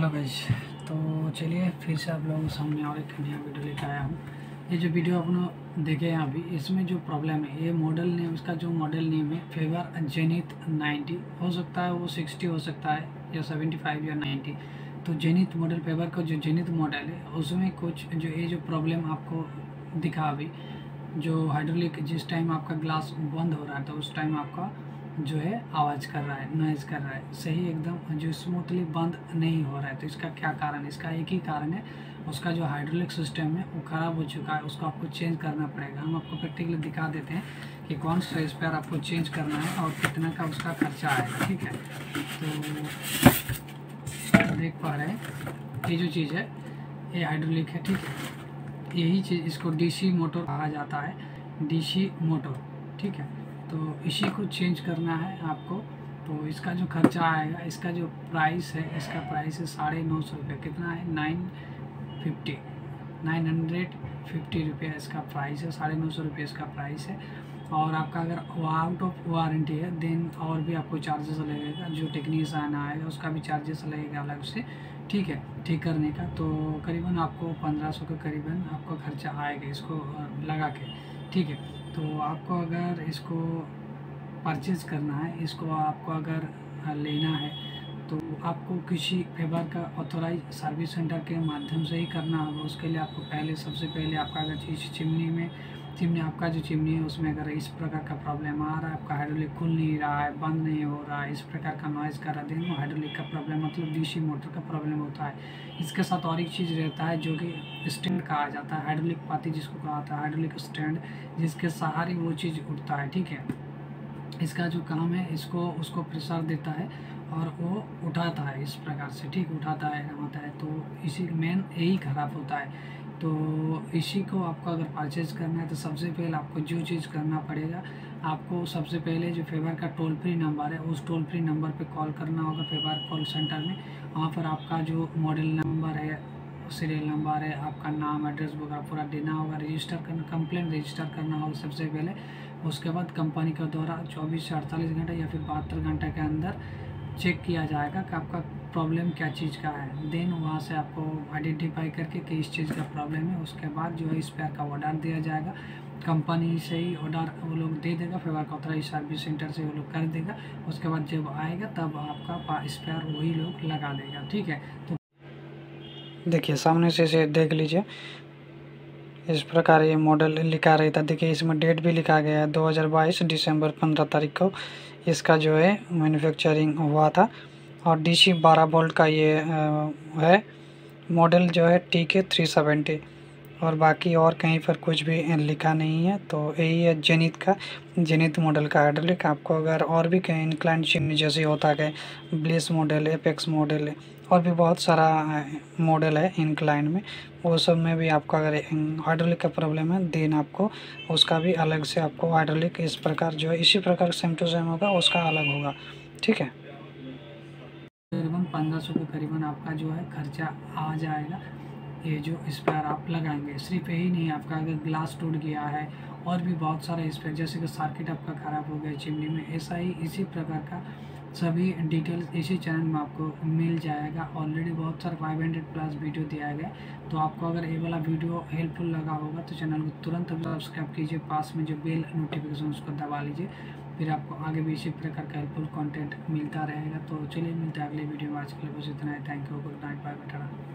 Hello guys, तो चलिए फिर से आप लोगों के सामने और एक नया वीडियो लेकर आया हूँ। ये जो वीडियो आपने देखे हैं अभी, इसमें जो प्रॉब्लम है, ये मॉडल नेम, इसका जो मॉडल नेम है फेवर जेनिथ 90 हो सकता है, वो 60 हो सकता है या 75 या 90। तो जेनिथ मॉडल, फेवर का जो जेनिथ मॉडल है उसमें कुछ जो ये जो प्रॉब्लम आपको दिखा अभी, जो हाइड्रोलिक जिस टाइम आपका ग्लास बंद हो रहा है तो उस टाइम आपका जो है आवाज़ कर रहा है, नॉइज़ कर रहा है, सही एकदम जो स्मूथली बंद नहीं हो रहा है। तो इसका क्या कारण है? इसका एक ही कारण है, उसका जो हाइड्रोलिक सिस्टम है वो ख़राब हो चुका है, उसको आपको चेंज करना पड़ेगा। हम आपको प्रैक्टिकली दिखा देते हैं कि कौन सा स्पेयर आपको चेंज करना है और कितना का उसका खर्चा आएगा। ठीक है, तो देख पा रहे हैं ये जो चीज़ है ये हाइड्रोलिक है। ठीक है, यही चीज़, इसको डीसी मोटर कहा जाता है, डीसी मोटर। ठीक है, तो इसी को चेंज करना है आपको। तो इसका जो खर्चा आएगा, इसका जो प्राइस है, इसका प्राइस है 950 रुपये। कितना है? 950 रुपये इसका प्राइस है, 950 रुपये इसका प्राइस है। और आपका अगर आउट ऑफ वारंटी है देन और भी आपको चार्जेस लगेगा, जो टेक्नीशियन आएगा उसका भी चार्जेस लगेगा अलग से। ठीक है, ठीक करने का तो करीबन आपको 1500 के करीबन आपका खर्चा आएगा इसको लगा के। ठीक है, तो आपको अगर इसको परचेज़ करना है, इसको आपको अगर लेना है तो आपको किसी फेवर का ऑथोराइज सर्विस सेंटर के माध्यम से ही करना होगा। उसके लिए आपको सबसे पहले आपका अगर इस चिमनी आपका जो चिमनी है उसमें अगर इस प्रकार का प्रॉब्लम आ रहा है, आपका हाइड्रोलिक खुल नहीं रहा है, बंद नहीं हो रहा है, इस प्रकार का नॉइज़ कर रहा है, वो हाइड्रोलिक का प्रॉब्लम, मतलब डीसी मोटर का प्रॉब्लम होता है। इसके साथ और एक चीज़ रहता है जो कि स्टैंड कहा जाता है, हाइड्रोलिक पाती जिसको कहा जाता है, हाइड्रोलिक स्टैंड, जिसके सहारे वो चीज़ उठता है। ठीक है, इसका जो काम है, इसको उसको प्रेशर देता है और वो उठाता है इस प्रकार से। ठीक, उठाता है, घुमाता है, तो इसी मेन यही ख़राब होता है। तो इसी को आपको अगर परचेज़ करना है तो सबसे पहले आपको जो चीज़ करना पड़ेगा, आपको सबसे पहले जो फेवर का टोल फ्री नंबर है उस टोल फ्री नंबर पे कॉल करना होगा, फेवर कॉल सेंटर में। वहाँ पर आपका जो मॉडल नंबर है, सीरियल नंबर है, आपका नाम, एड्रेस वगैरह पूरा देना होगा, रजिस्टर करना, कंप्लेंट रजिस्टर करना होगा सबसे पहले। उसके बाद कंपनी के द्वारा 24 से 48 घंटे या फिर 72 घंटे के अंदर चेक किया जाएगा कि आपका प्रॉब्लम क्या चीज़ का है। देन वहाँ से आपको आइडेंटिफाई करके कि इस चीज़ का प्रॉब्लम है, उसके बाद जो है स्पेयर का ऑर्डर दिया जाएगा। कंपनी से ही ऑर्डर वो लोग दे देगा, फेवर का ऑथराइज सर्विस सेंटर से वो लोग कर देगा। उसके बाद जब आएगा तब आपका स्पेयर वही लोग लगा देगा। ठीक है, तो देखिए सामने से इसे देख लीजिए, इस प्रकार ये मॉडल लिखा रहता है। देखिए इसमें डेट भी लिखा गया है 2022 दिसंबर 15 तारीख को इसका जो है मैन्युफैक्चरिंग हुआ था। और डीसी 12 वोल्ट का ये है मॉडल जो है TK 370, और बाकी और कहीं पर कुछ भी लिखा नहीं है। तो यही है जेनिथ मॉडल का हाइड्रोलिक। आपको अगर और भी कहीं इंक्लाइंड चिमनी जैसे होता है, ब्लेस मॉडल, एपेक्स मॉडल है, और भी बहुत सारा मॉडल है इंक्लाइन में, वो सब में भी आपको अगर हाइड्रोलिक का प्रॉब्लम है देन आपको उसका भी अलग से आपको हाइड्रोलिक इस प्रकार जो है इसी प्रकार सेम टू सेम होगा, उसका अलग होगा। ठीक है, करीबन 1500 के करीबन आपका जो है खर्चा आ जाएगा। ये जो स्पेयर आप लगाएंगे, सिर्फ यही नहीं, आपका अगर ग्लास टूट गया है और भी बहुत सारे स्पेयर, जैसे कि सर्किट आपका ख़राब हो गया चिमनी में, ऐसा ही इसी प्रकार का सभी डिटेल्स इसी चैनल में आपको मिल जाएगा। ऑलरेडी बहुत सारा 500+ वीडियो दिया गया। तो आपको अगर ये वाला वीडियो हेल्पफुल लगा होगा तो चैनल को तुरंत सब्सक्राइब कीजिए, पास में जो बेल नोटिफिकेशन उसको दबा लीजिए, फिर आपको आगे भी इसी प्रकार का हेल्पफुल कंटेंट मिलता रहेगा। तो चलिए मिलते हैं अगले वीडियो में। आज के लिए बस इतना ही। Thank you, good night, bye bye, Tata.